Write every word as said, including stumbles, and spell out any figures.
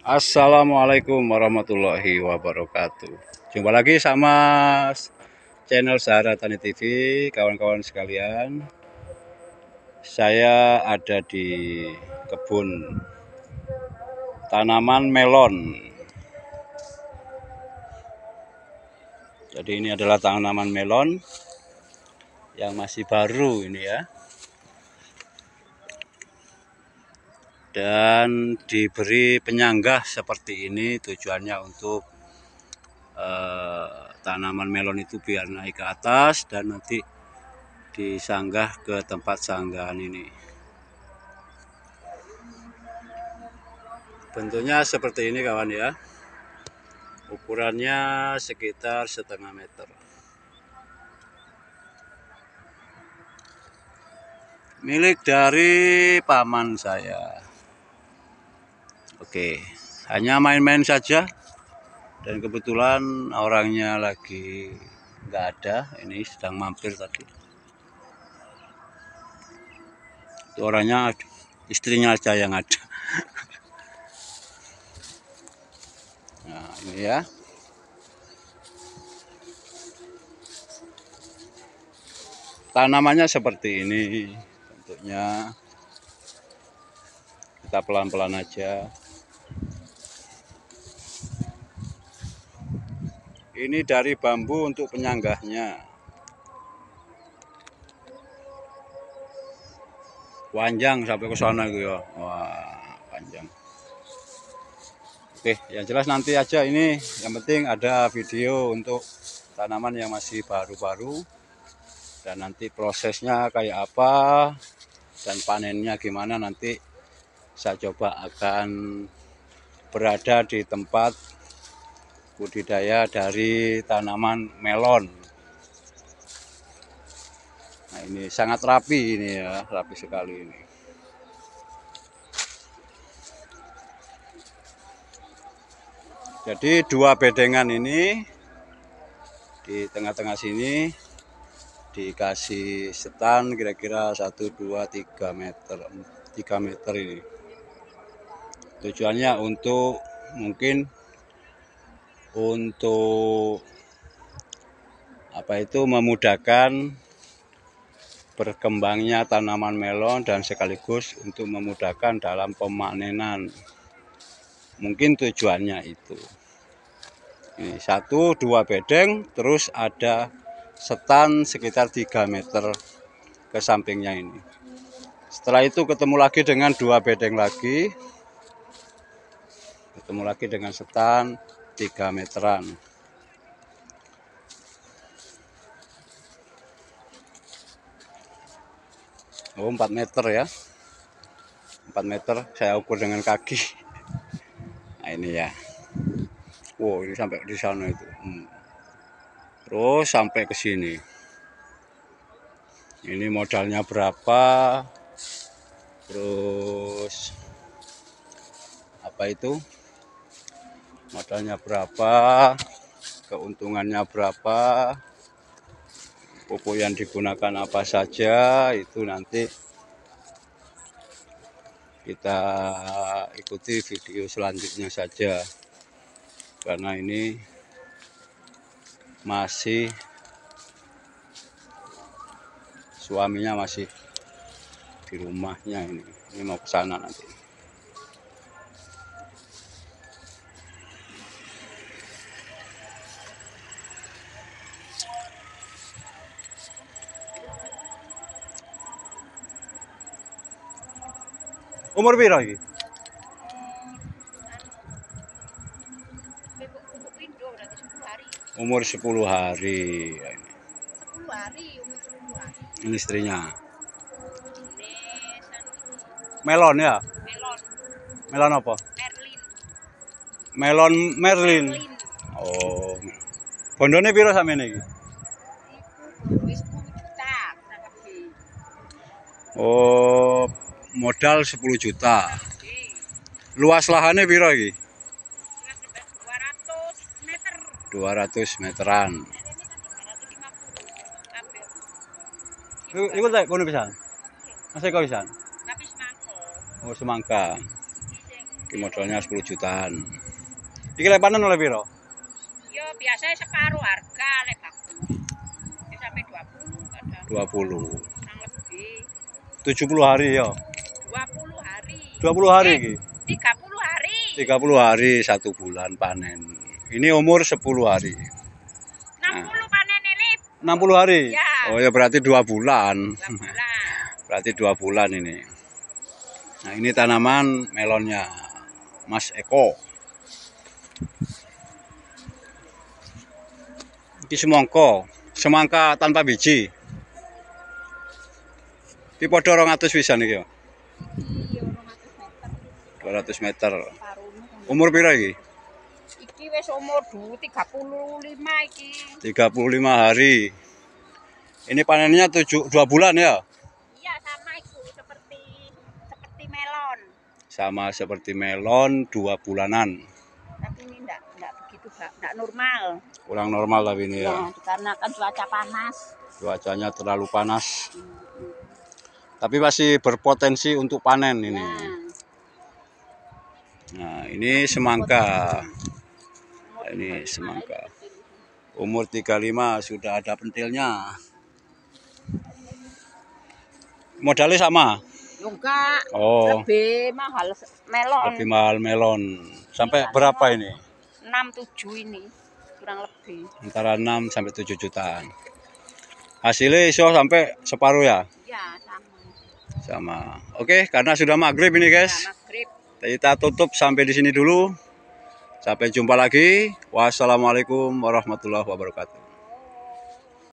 Assalamualaikum warahmatullahi wabarakatuh. Jumpa lagi sama channel Zahra Tani T V, kawan-kawan sekalian. Saya ada di kebun tanaman melon. Jadi ini adalah tanaman melon yang masih baru ini ya. Dan diberi penyanggah seperti ini, tujuannya untuk eh, tanaman melon itu biar naik ke atas dan nanti disanggah ke tempat sanggahan ini. Bentuknya seperti ini kawan ya. Ukurannya sekitar setengah meter. Milik dari paman saya. Oke, hanya main-main saja. Dan kebetulan orangnya lagi nggak ada. Ini sedang mampir tadi. Itu orangnya, istrinya aja yang ada. Nah ini ya. Tanamannya seperti ini. Bentuknya kita pelan-pelan aja. Ini dari bambu untuk penyanggahnya. Panjang sampai ke sana gitu ya. Wah, panjang. Oke, yang jelas nanti aja ini. Yang penting ada video untuk tanaman yang masih baru-baru. Dan nanti prosesnya kayak apa dan panennya gimana nanti saya coba akan berada di tempat budidaya dari tanaman melon. Nah ini sangat rapi ini ya, rapi sekali ini. Jadi dua bedengan ini di tengah-tengah sini dikasih setan kira-kira satu, dua, tiga meter, tiga meter ini. Tujuannya untuk mungkin untuk apa itu memudahkan berkembangnya tanaman melon dan sekaligus untuk memudahkan dalam pemanenan. Mungkin tujuannya itu. Ini satu dua bedeng, terus ada setan sekitar tiga meter ke sampingnya ini. Setelah itu ketemu lagi dengan dua bedeng lagi. Ketemu lagi dengan setan tiga meteran. Oh, empat meter ya. empat meter saya ukur dengan kaki. Nah, ini ya. Wow, ini sampai di sana itu. Hmm. Terus sampai ke sini. Ini modalnya berapa? Terus apa itu? Modalnya berapa? Keuntungannya berapa? Pupuk yang digunakan apa saja? Itu nanti kita ikuti video selanjutnya saja. Karena ini masih suaminya masih di rumahnya ini. Ini mau ke sana nanti. Umur piro iki? Umur sepuluh hari. sepuluh hari, umur sepuluh hari. Ini istrinya. Ini Melon ya? melon. Melon apa? Merlin. Melon Merlin. Merlin. Oh. Bondone piro sampeyan iki? Iku wis sepuluh juta sakepe. Oh, modal sepuluh juta. Luas lahannya piro iki? dua ratus meter. dua ratus meteran. Iku tak kono pisan. Masih kok pisan. Tapi semangko. Oh, semangka. Iki modalnya sepuluh jutaan. Iki lek panen oleh piro? Yo biasanya separuh harga lek bagus. Ya sampai dua puluh kadang. dua puluh. Kurang lebih tujuh puluh hari ya. dua puluh hari. dua puluh hari iki. tiga puluh hari. tiga puluh hari satu bulan panen. Ini umur sepuluh hari. enam puluh panen ini. enam puluh hari? Ya. Oh ya berarti dua bulan. dua bulan. Berarti dua bulan ini. Nah ini tanaman melonnya Mas Eko. Ini semangka, semangka tanpa biji. Ini podo rong atus pisan iki. Iya, dua ratus meter. Paruhnya. Umur pira iki? Iki wis umur tiga puluh lima iki. tiga puluh lima hari. Ini panennya tujuh, dua bulan ya? Iya, sama itu seperti seperti melon. Sama seperti melon dua bulanan. Tapi ini enggak enggak begitu, enggak normal. Kurang normal tapi ini ya. Ya, dikarenakan cuaca panas. Cuacanya terlalu panas. Tapi masih berpotensi untuk panen ini. Ya. Nah, ini semangka. Ini semangka. Umur tiga puluh lima sudah ada pentilnya. Modalnya sama? Enggak. Oh, Lebih mahal melon. lebih mahal melon. Sampai berapa ini? enam tujuh ini kurang lebih. Antara enam sampai tujuh jutaan. Hasilnya iso sampai separuh ya? Ya, sama. Sama. Oke, karena sudah maghrib ini guys. Ya, maghrib. Kita tutup sampai di sini dulu. Sampai jumpa lagi. Wassalamualaikum warahmatullahi wabarakatuh.